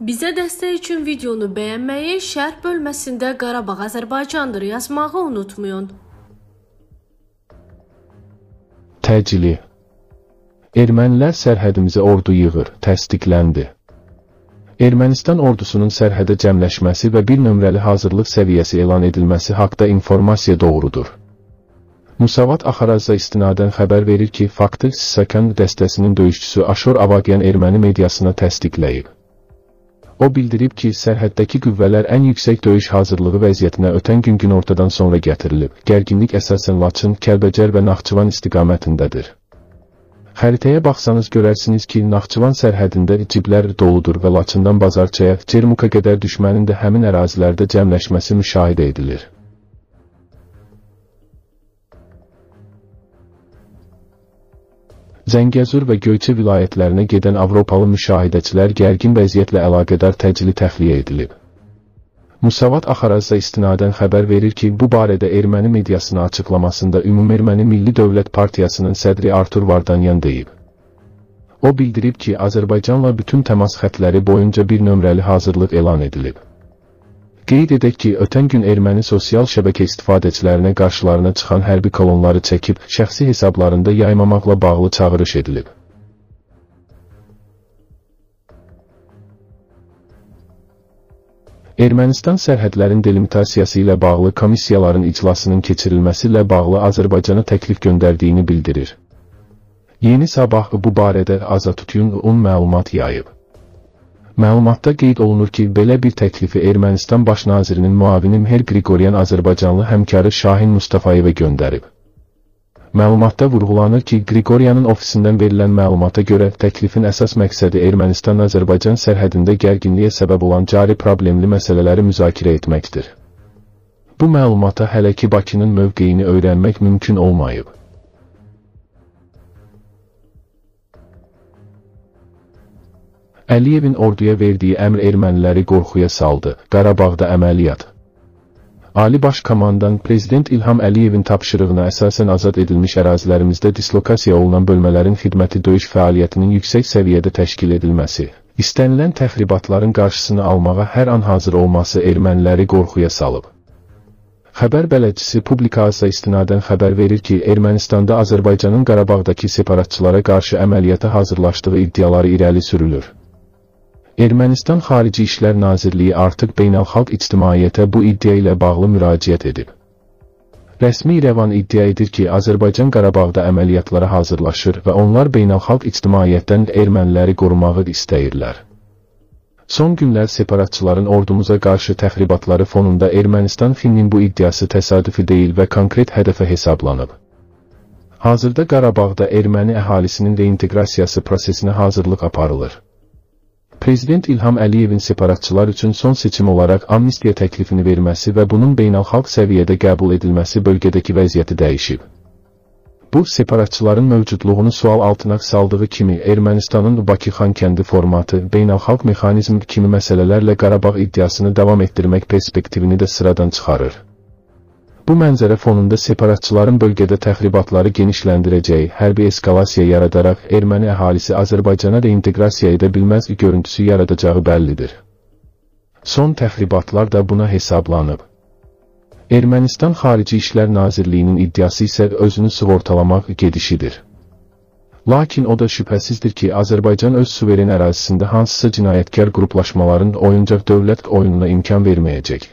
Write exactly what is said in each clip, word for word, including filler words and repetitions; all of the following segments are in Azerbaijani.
Bizə dəstək üçün videonu bəyənməyi, şərh bölməsində Qarabağ Azərbaycandır yazmağı unutmayın. Təcili. Ermənilər sərhədimizə ordu yığır, təsdiqləndi. Ermənistan ordusunun sərhədə cəmləşməsi və bir nömrəli hazırlıq səviyyəsi elan edilməsi haqda informasiya doğrudur. Musavat Axarazda istinadən xəbər verir ki, Faktı Sisakan dəstəsinin döyüşçüsü Aşor Avagyan erməni mediasına təsdiqləyib. O bildirib ki, sərhəddəki qüvvələr ən yüksək döyüş hazırlığı vəziyyətinə ötən gün günortadan sonra gətirilib. Gərginlik əsasən Laçın, Kəlbəcər və Naxçıvan istiqamətindədir. Xəritəyə baxsanız görərsiniz ki, Naxçıvan sərhədində ciblər doludur və Laçından Bazarçaya, Cermuka qədər düşmənin də həmin ərazilərdə cəmləşməsi müşahidə edilir. Zəngəzur və Göyçə vilayətlərinə gedən Avropalı müşahidəçilər gərgin vəziyyətlə əlaqədar təcili təxliyə edilib. Musavat Axarazda istinadən xəbər verir ki, bu barədə erməni mediasına açıqlamasında Ümumerməni Milli Dövlət Partiyasının sədri Artur Vardanyan deyib. O bildirib ki, Azərbaycanla bütün təmas xətləri boyunca bir nömrəli hazırlıq elan edilib. Qeyd edək ki, ötən gün erməni sosial şəbəkə istifadəçilərinə qarşılarına çıxan hərbi kolonları çəkib, şəxsi hesablarında yaymamaqla bağlı çağırış edilib. Ermənistan sərhədlərin delimitasiyası ilə bağlı komissiyaların iclasının keçirilməsi ilə bağlı Azərbaycana təklif göndərdiyini bildirir. Yeni Sabah bu barədə Azatutyun məlumat yayıb. Məlumatda qeyd olunur ki, belə bir təklifi Ermənistan baş nazirinin müavini Mher Qriqoryan Azərbaycanlı həmkarı Şahin Mustafayevə göndərib. Məlumatda vurğulanır ki, Qriqoryanın ofisindən verilən məlumata görə təklifin əsas məqsədi Ermənistan-Azərbaycan sərhədində gərginliyə səbəb olan cari problemli məsələləri müzakirə etməkdir. Bu məlumata hələ ki Bakının mövqeyini öyrənmək mümkün olmayıb. Əliyevin orduya verdiyi əmr erməniləri qorxuya saldı. Qarabağda əməliyyat. Ali Baş Komandan Prezident İlham Əliyevin tapşırığına əsasən azad edilmiş ərazilərimizdə dislokasiya olunan bölmələrin xidməti döyüş fəaliyyətinin yüksək səviyyədə təşkil edilməsi, istənilən təxribatların qarşısını almağa hər an hazır olması erməniləri qorxuya salıb. Xəbər bələdçisi Publikasya istinadən xəbər verir ki, Ermənistanda Azərbaycanın Qarabağdakı separatçılara qarşı əməliyyata hazırlaşdığı iddiaları irəli sürülür. Ermənistan Xarici İşlər Nazirliyi artıq beynəlxalq ictimaiyyətə bu iddia ilə bağlı müraciət edib. Rəsmi İrəvan iddia edir ki, Azərbaycan Qarabağda əməliyyatlara hazırlaşır və onlar beynəlxalq ictimaiyyətdən erməniləri qorumağı istəyirlər. Son günlər separatçıların ordumuza qarşı təxribatları fonunda Ermənistan Finninin bu iddiası təsadüfi deyil və konkret hədəfə hesablanıb. Hazırda Qarabağda erməni əhalisinin reinteqrasiyası prosesinə hazırlıq aparılır. Prezident İlham Əliyevin separatçılar üçün son seçim olaraq amnistiya təklifini verməsi və bunun beynəlxalq səviyyədə qəbul edilməsi bölgədəki vəziyyəti dəyişib. Bu, separatçıların mövcudluğunu sual altına saldığı kimi Ermənistanın Bakı-Xankəndi formatı, beynəlxalq mexanizm kimi məsələlərlə Qarabağ iddiasını davam etdirmək perspektivini də sıradan çıxarır. Bu mənzərə fonunda separatçıların bölgədə təxribatları genişləndirəcəyi, hərbi eskalasiya yaradaraq erməni əhalisi Azərbaycana reinteqrasiya edə bilməz görüntüsü yaradacağı bəllidir. Son təxribatlar da buna hesablanıb. Ermənistan Xarici İşlər Nazirliyinin iddiası isə özünü sığortalamaq gedişidir. Lakin o da şübhəsizdir ki, Azərbaycan öz suveren ərazisində hansısa cinayətkar qruplaşmaların oyuncaq dövlət oyununa imkan verməyəcək.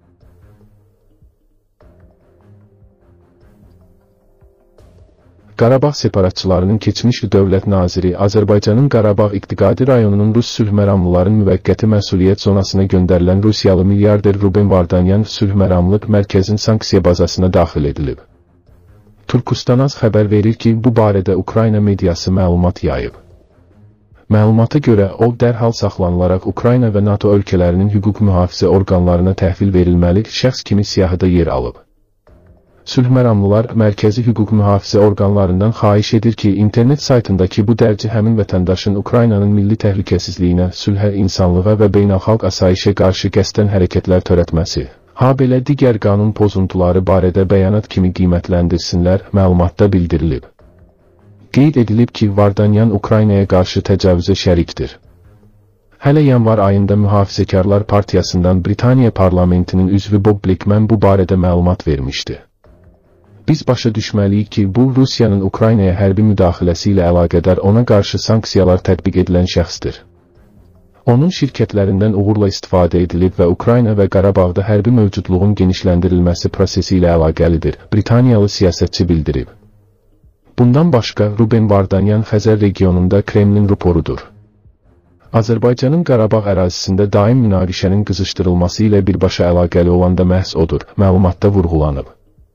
Qarabağ separatçılarının keçmiş dövlət naziri Azərbaycanın Qarabağ İqtiqadi rayonunun Rus sülhməramlıların müvəqqəti məsuliyyət zonasına göndərilən Rusiyalı milyarder Ruben Vardanyan sülhməramlıq mərkəzin sanksiya bazasına daxil edilib. Turkustanaz xəbər verir ki, bu barədə Ukrayna mediası məlumat yayıb. Məlumata görə o dərhal saxlanılaraq Ukrayna və NATO ölkələrinin hüquq mühafizə orqanlarına təhvil verilməli şəxs kimi siyahıda yer alıb. Sülhməramlılar mərkəzi hüquq mühafizə orqanlarından xahiş edir ki, internet saytındakı bu dərci həmin vətəndaşın Ukraynanın milli təhlükəsizliyinə, sülhə, insanlığa və beynəlxalq asayişə qarşı qəsdən hərəkətlər törətməsi, habelə digər qanun pozuntuları barədə bəyanat kimi qiymətləndirsinlər, məlumatda bildirilib. Qeyd edilib ki, Vardanyan Ukraynaya qarşı təcavüzə şərikdir. Hələ yanvar ayında Mühafizəkarlar Partiyasından Britaniya parlamentinin üzvü Bob Blackman bu barədə məlumat vermişdi. Biz başa düşməliyik ki, bu Rusiyanın Ukraynaya hərbi müdaxiləsi ilə əlaqədar ona qarşı sanksiyalar tətbiq edilən şəxsdir. Onun şirkətlərindən uğurla istifadə edilib və Ukrayna və Qarabağda hərbi mövcudluğun genişləndirilməsi prosesi ilə əlaqəlidir, Britaniyalı siyasətçi bildirib. Bundan başqa, Ruben Vardanyan Xəzər regionunda Kremlin ruporudur. Azərbaycanın Qarabağ ərazisində daim münaqişənin qızışdırılması ilə birbaşa əlaqəli olan da məhz odur, məlumatda vurğulanıb.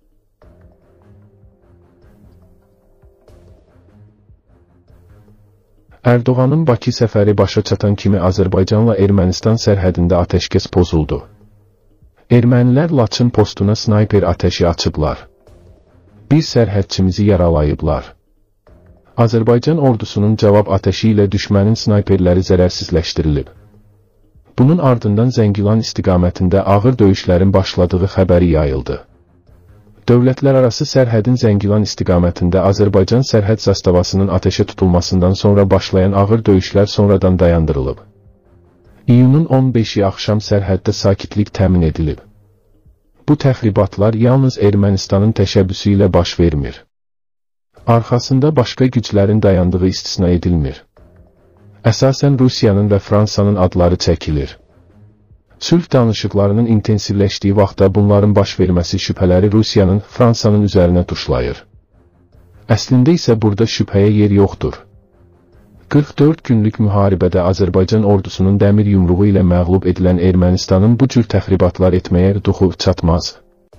Erdoğanın Bakı səfəri başa çatan kimi Azərbaycanla Ermənistan sərhədində atəşkəs pozuldu. Ermənilər Laçın postuna snayper atəşi açıblar. Bir sərhədçimizi yaralayıblar. Azərbaycan ordusunun cavab atəşi ilə düşmənin snayperləri zərərsizləşdirilib. Bunun ardından Zəngilan istiqamətində ağır döyüşlərin başladığı xəbəri yayıldı. Dövlətlərarası sərhədin Zəngilan istiqamətində Azərbaycan sərhəd zastavasının atəşə tutulmasından sonra başlayan ağır döyüşlər sonradan dayandırılıb. İyunun on beşi axşam sərhəddə sakitlik təmin edilib. Bu təxribatlar yalnız Ermənistanın təşəbbüsü ilə baş vermir. Arxasında başqa güclərin dayandığı istisna edilmir. Əsasən Rusiyanın və Fransanın adları çəkilir. Sülh danışıqlarının intensivləşdiyi vaxtda bunların baş verməsi şübhələri Rusiyanın, Fransanın üzərinə tuşlayır. Əslində isə burada şübhəyə yer yoxdur. qırx dörd günlük müharibədə Azərbaycan ordusunun dəmir yumruğu ilə məğlub edilən Ermənistanın bu cür təxribatlar etməyə duxu çatmaz.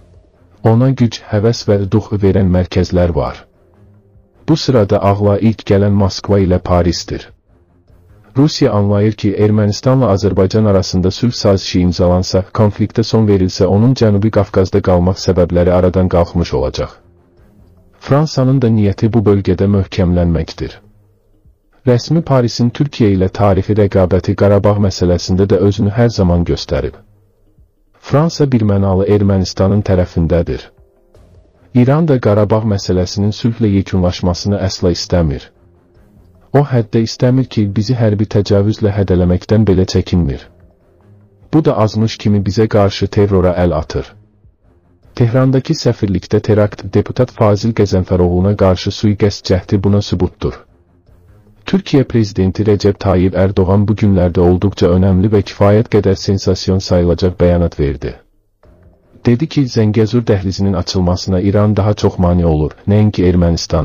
Ona güc, həvəs və duxu verən mərkəzlər var. Bu sırada ağla ilk gələn Moskva ilə Parisdir. Rusiya anlayır ki, Ermənistanla Azərbaycan arasında sülh sazişi imzalansa, konfliktə son verilsə, onun Cənubi Qafqazda qalmaq səbəbləri aradan qalxmış olacaq. Fransanın da niyyəti bu bölgədə möhkəmlənməkdir. Rəsmi Parisin Türkiyə ilə tarixi rəqabəti Qarabağ məsələsində də özünü hər zaman göstərib. Fransa birmənalı Ermənistanın tərəfindədir. İran da Qarabağ məsələsinin sülhlə yekunlaşmasını əsla istəmir. O həddə istəmir ki, bizi hərbi təcavüzlə hədələməkdən belə çəkinmir. Bu da azmış kimi bizə qarşı terrora əl atır. Tehrandakı səfirlikdə terakt deputat Fazil Qəzənfəroğluna qarşı sui-qəsd cəhdi buna sübutdur. Türkiyə prezidenti Rəcəb Tayyib Erdoğan bu günlərdə olduqca önəmli və kifayət qədər sensasyon sayılacaq bəyanat verdi. Dedi ki, Zəngəzur dəhlizinin açılmasına İran daha çox mane olur, nəinki Ermənistan.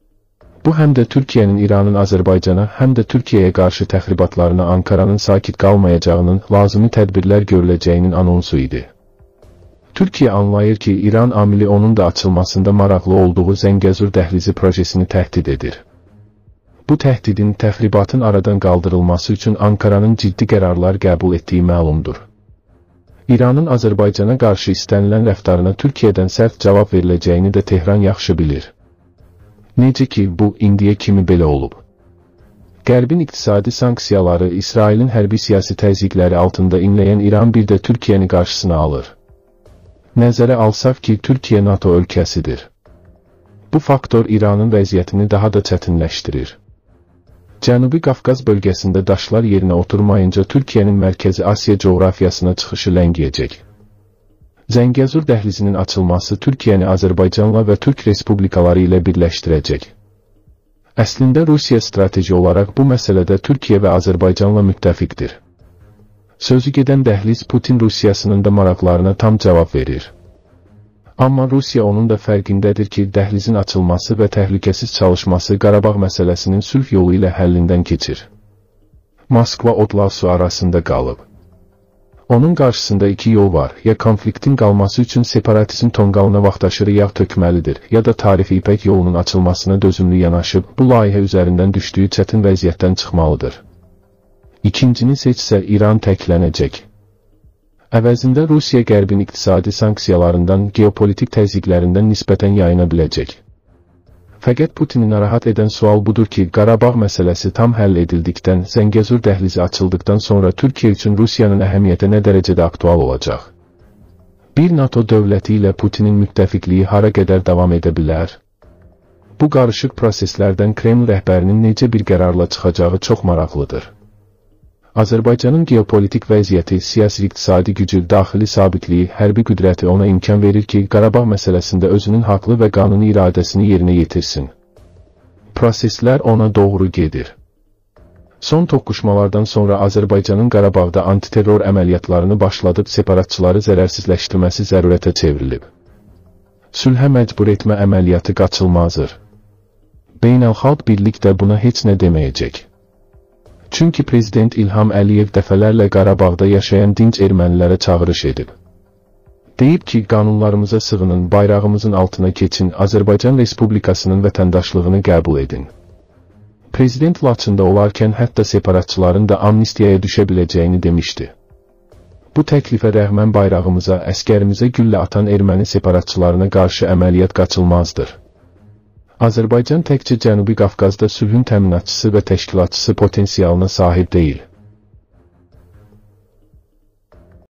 Bu həm də Türkiyənin İranın Azərbaycana, həm də Türkiyəyə qarşı təxribatlarına Ankaranın sakit qalmayacağının, lazımi tədbirlər görüləcəyinin anonsu idi. Türkiyə anlayır ki, İran amili onun da açılmasında maraqlı olduğu Zəngəzur dəhlizi projesini təhdid edir. Bu təhdidin, təxribatın aradan qaldırılması üçün Ankaranın ciddi qərarlar qəbul etdiyi məlumdur. İranın Azərbaycana qarşı istənilən rəftarına Türkiyədən sərt cavab veriləcəyini də Tehran yaxşı bilir. Necə ki, bu, indiyə kimi belə olub. Qərbin iqtisadi sanksiyaları, İsrailin hərbi siyasi təzyiqləri altında inləyən İran bir də Türkiyəni qarşısına alır. Nəzərə alsaq ki, Türkiyə NATO ölkəsidir. Bu faktor İranın vəziyyətini daha da çətinləşdirir. Cənubi Qafqaz bölgəsində daşlar yerinə oturmayınca Türkiyənin Mərkəzi Asiya coğrafiyasına çıxışı ləngiyəcək. Zəngəzur dəhlizinin açılması Türkiyəni Azərbaycanla və Türk respublikaları ilə birləşdirəcək. Əslində Rusiya strateji olaraq bu məsələdə Türkiyə və Azərbaycanla müttəfiqdir. Sözü gedən dəhliz Putin Rusiyasının da maraqlarına tam cavab verir. Amma Rusiya onun da fərqindədir ki, dəhlizin açılması və təhlükəsiz çalışması Qarabağ məsələsinin sülh yolu ilə həllindən keçir. Moskva odla su arasında qalıb. Onun qarşısında iki yol var, ya konfliktin qalması üçün separatizm tonqalına vaxtaşırı yağ tökməlidir, ya da tarixi İpək yolunun açılmasına dözümlü yanaşıb, bu layihə üzərindən düşdüyü çətin vəziyyətdən çıxmalıdır. İkincini seçsə İran təklənəcək. Əvəzində Rusiya Qərbin iqtisadi sanksiyalarından, geopolitik təzyiqlərindən nisbətən yayına biləcək. Fəqət Putini narahat edən sual budur ki, Qarabağ məsələsi tam həll edildikdən, Zəngəzur dəhlizi açıldıqdan sonra Türkiyə üçün Rusiyanın əhəmiyyəti nə dərəcədə aktual olacaq? Bir NATO dövləti ilə Putinin müttəfiqliyi hara qədər davam edə bilər? Bu qarışıq proseslərdən Kreml rəhbərinin necə bir qərarla çıxacağı çox maraqlıdır. Azərbaycanın geopolitik vəziyyəti, siyasi-iqtisadi gücü, daxili sabitliyi, hərbi qüdrəti ona imkan verir ki, Qarabağ məsələsində özünün haqlı və qanuni iradəsini yerinə yetirsin. Proseslər ona doğru gedir. Son toqquşmalardan sonra Azərbaycanın Qarabağda antiterror əməliyyatlarını başladıb separatçıları zərərsizləşdirməsi zərurətə çevrilib. Sülhə məcbur etmə əməliyyatı qaçılmazdır. Beynəlxalq birlik də buna heç nə deməyəcək. Çünki Prezident İlham Əliyev dəfələrlə Qarabağda yaşayan dinc ermənilərə çağırış edib. Deyib ki, qanunlarımıza sığının, bayrağımızın altına keçin, Azərbaycan Respublikasının vətəndaşlığını qəbul edin. Prezident Laçında olarkən hətta separatçıların da amnistiyaya düşə biləcəyini demişdi. Bu təklifə rəğmən bayrağımıza, əskərimizə güllə atan erməni separatçılarına qarşı əməliyyat qaçılmazdır. Azərbaycan təkcə Cənubi Qafqazda sülhün təminatçısı və təşkilatçısı potensialına sahib deyil.